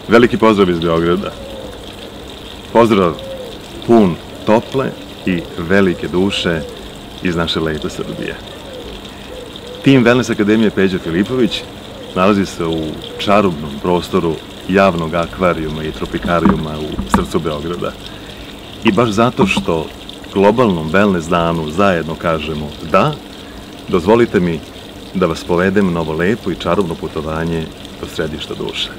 Veliki pozdrav iz Beograda. Pozdrav pun tople i velike duše iz naše lepe Srbije. Tim Wellness Akademije Peđa Filipović nalazi se u čarobnom prostoru javnog akvarijuma i tropikarijuma u srcu Beograda. I baš zato što globalnom wellness danu zajedno kažemo da, dozvolite mi da vas povedem na ovo lepo i čarobno putovanje do središta duše.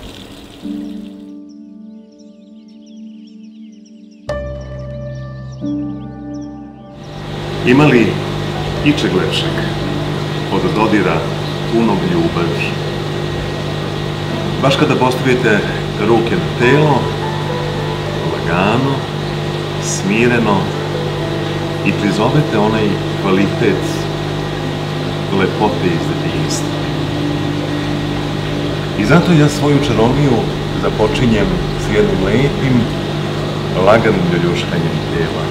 Ima li ičeg lepšeg od dodira punog ljubavi? Baš kada postavite ruke na telo, lagano, smireno i prizovete onaj kvalitet lepote iz detinjstva. I zato ja svoju čarovniju započinjem s jednim lepim, laganim ljuljuškanjem tela.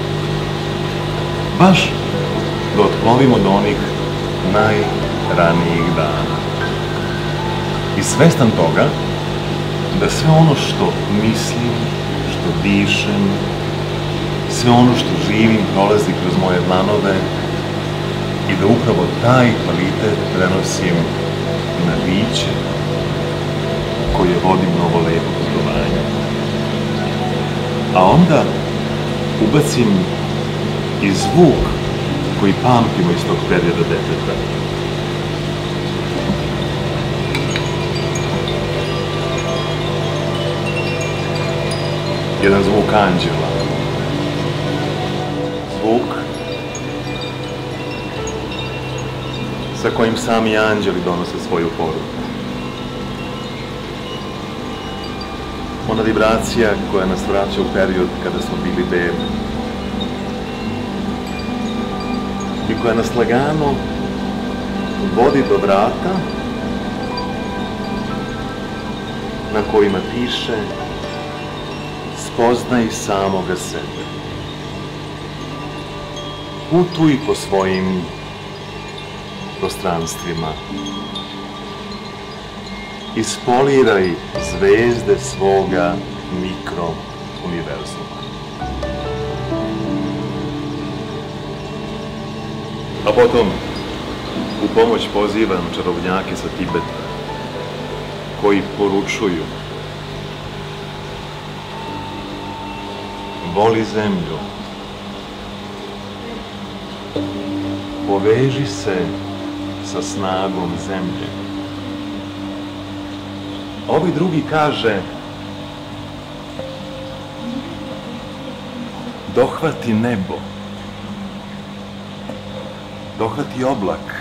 Baš da otplovimo do onih najranijih dana. I svestan toga da sve ono što mislim, što dišem, sve ono što živim prolazi kroz moje dlanove i da upravo taj kvalitet prenosim na biće koje vodim na ovo lepo putovanje. A onda ubacim i zvuk koji pamtimo iz tog perioda deteta. Jedan zvuk anđela. Zvuk sa kojim sami anđeli donose svoju poruku. Ona vibracija koja nas vraća u period kada smo bili bebe. I koja nas lagano vodi do vrata na kojima piše spoznaj samoga sebe. Putuj po svojim prostranstvima. Ispoliraj zvezde svoga mikrouniverzuma. A potom u pomoć pozivam čarobnjake sa Tibeta koji poručuju: voli zemlju, poveži se sa snagom zemlje. Ovi drugi kaže: dohvati nebo, dohvati oblak,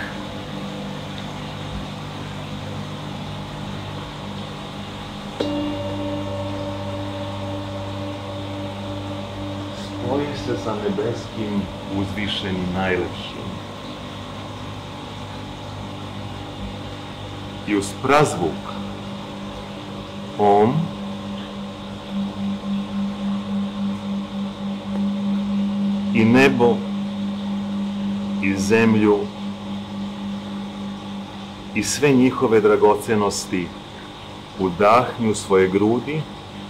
spoji se sa nebeskim uzvišenim najlepšim i uz prazvuk Om i nebo i zemlju i sve njihove dragocenosti udahni u svoje grudi,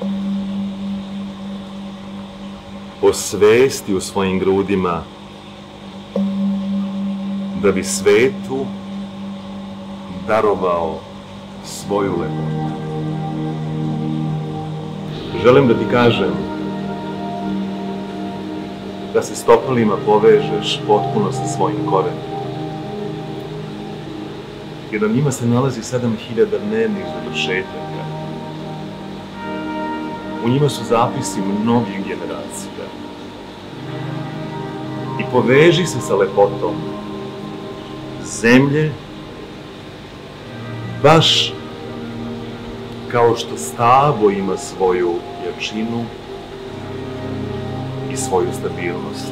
osvesti u svojim grudima da bi svetu darovao svoju lepotu. Želim da ti kažem da se stopalima povežeš potpuno sa svojim korenima. I na njima se nalazi 7000 dnevnih završetaka. U njima su zapisi mnogih generacija. I poveži se sa lepotom zemlje, baš kao što stablo ima svoju jačinu i svoju stabilnost.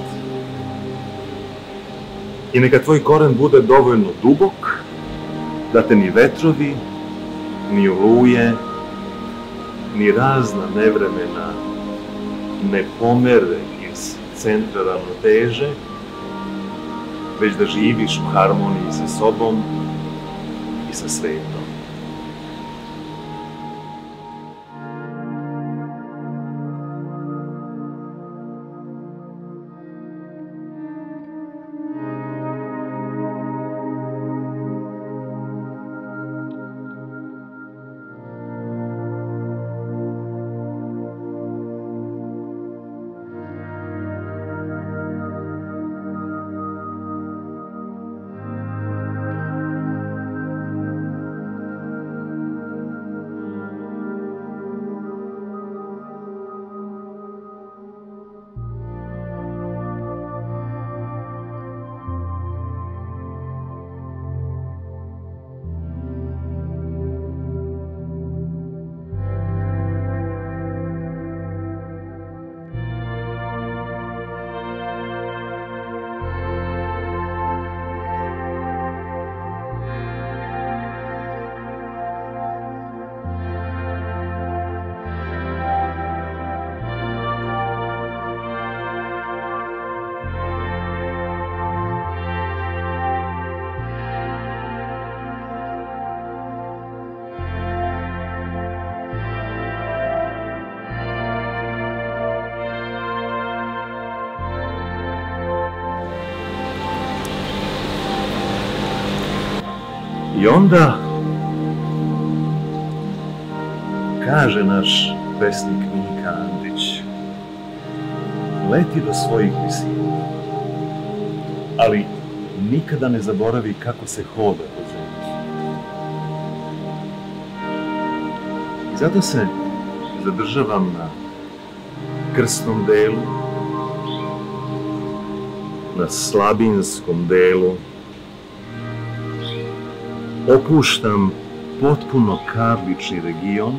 I neka tvoj koren bude dovoljno dubok da te ni vetrovi, ni oluje, ni razna nevremena ne pomere iz centra ravnoteže, već da živiš u harmoniji sa sobom i sa svetom. I onda kaže naš pesnik Mika Andrić: leti do svojih visina, ali nikada ne zaboravi kako se hoda po zemlji. I zato se zadržavam na krsnom delu, na slabinskom delu, opuštam potpuno Karlični region,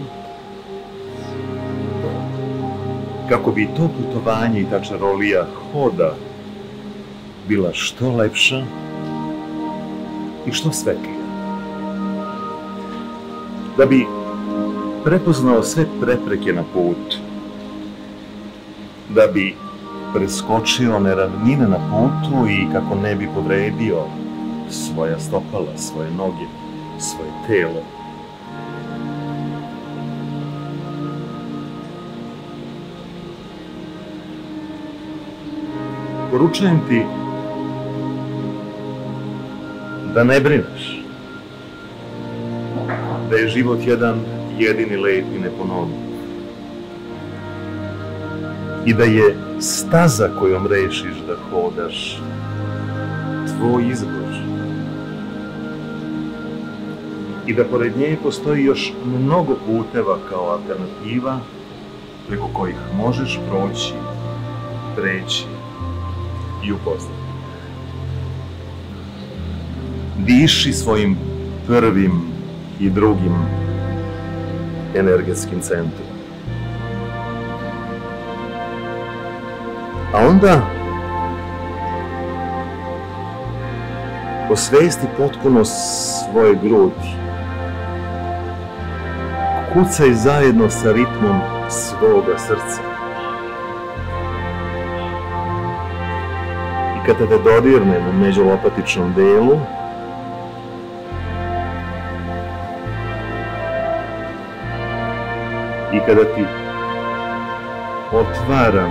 kako bi to putovanje i ta čarolija hoda bila što lepša i što svetlija. Da bi prepoznao sve prepreke na putu, da bi preskočio neravnine na putu i kako ne bi povredio svoja stopala, svoje noge, svoje telo. Poručujem ti da ne brineš, da je život jedan jedini lep i neponovljiv i da je staza kojom rešiš da hodaš tvoj izbor i da pored nje postoji još mnogo puteva kao alternativa preko kojih možeš proći, preći i upoznati. Diši svojim prvim i drugim energetskim centrom. A onda osvesti potpuno svoje grudi. Kucaj zajedno sa ritmom svoga srca. I kada te dodirnem u međulopatičnom delu, i kada ti otvaram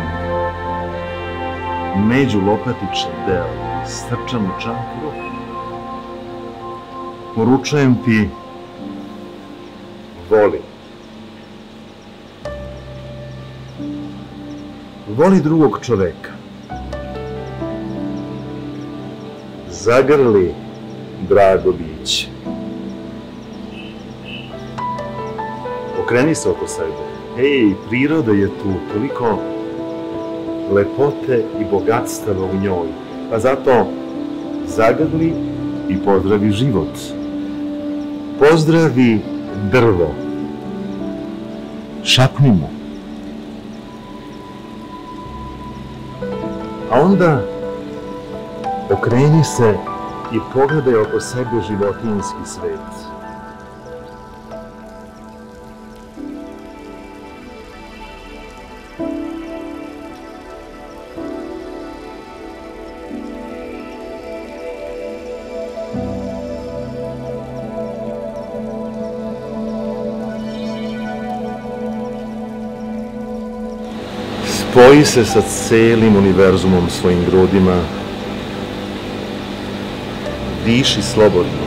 međulopatični deo i srčanu čakru, poručujem ti: voli. Voli drugog čoveka. Zagrli drago biće. Okreni se oko sebe. Ej, priroda je tu, toliko lepote i bogatstava u njoj. Pa zato zagrli i pozdravi život. Pozdravi drvo. Šapni mu. A onda okreni se i pogledaj oko sebe životinjski svet. Spoji se sa celim univerzumom svojim grudima. Diši slobodno.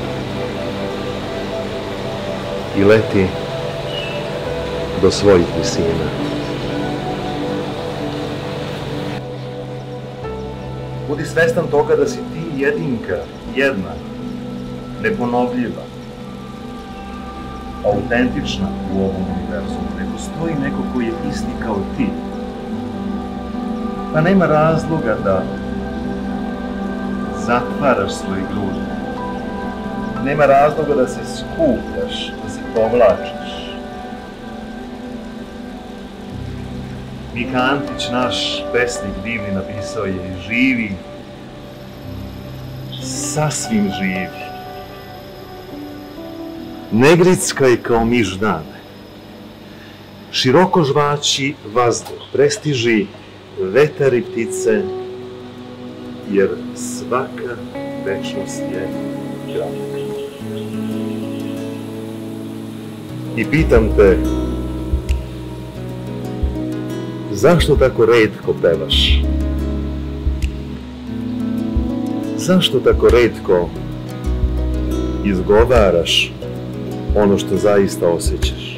I leti do svojih visina. Budi svestan toga da si ti jedinka, jedna, neponovljiva, autentična u ovom univerzumu. Ne postoji neko koji je isti kao ti. Pa nema razloga da zatvaraš svoje grudi. Nema razloga da se skupljaš, da se povlačiš. Mika Andrić, naš pesnik divni, napisao je: živi, sasvim živi. Ne grickaj kao miš dane. Široko žvači vazduh, prestiži vetar i ptice, jer svaka večnost je kratka. I pitam te, zašto tako retko pevaš? Zašto tako retko izgovaraš ono što zaista osjećaš.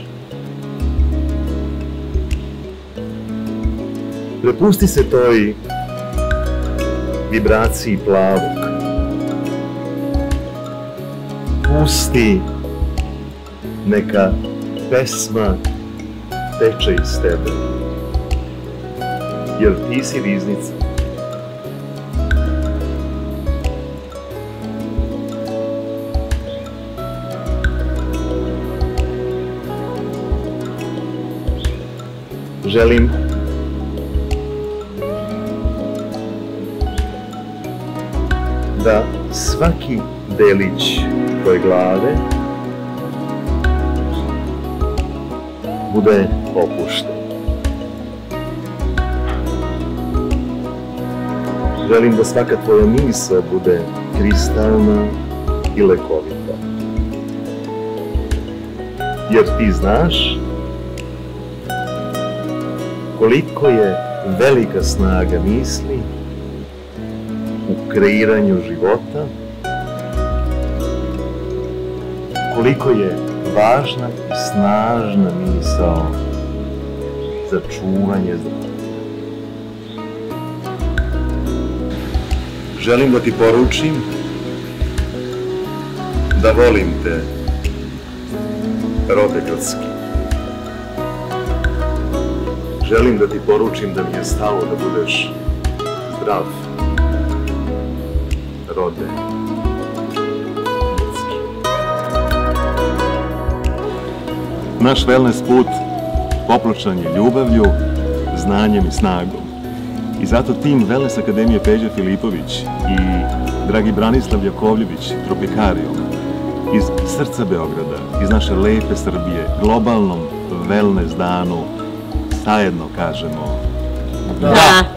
Prepusti se toj vibraciji plavog. Pusti neka pesma teče iz tebe, jer ti si riznica. Želim da svaki delić tvoje glave bude opušten. Želim da svaka tvoja misao bude kristalna i lekovita. Jer ti znaš koliko je velika snaga misli u kreiranju života, koliko je važna i snažna misao za čuvanje zdravlja. Želim da ti poručim da volim te, rode ljudski. Želim da ti poručim da mi je stalo da budeš zdrav, rode ljudski. Naš wellness put popločan je ljubavlju, znanjem i snagom. I zato tim Wellness Akademije Peđa Filipović i dragi Branislav Jakovljević Tropikarijom iz srca Beograda, iz naše lepe Srbije, globalnom wellness danu, zajedno kažemo da!